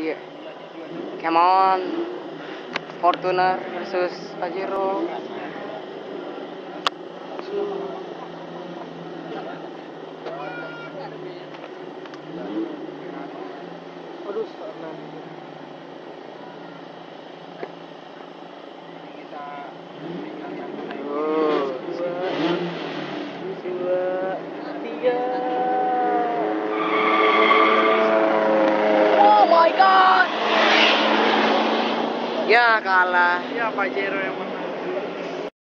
Come on, Fortuner versus Pajero. Aduh, sana. Dua, tiga. Oh my god. Ya kalah. Ya Pajero yang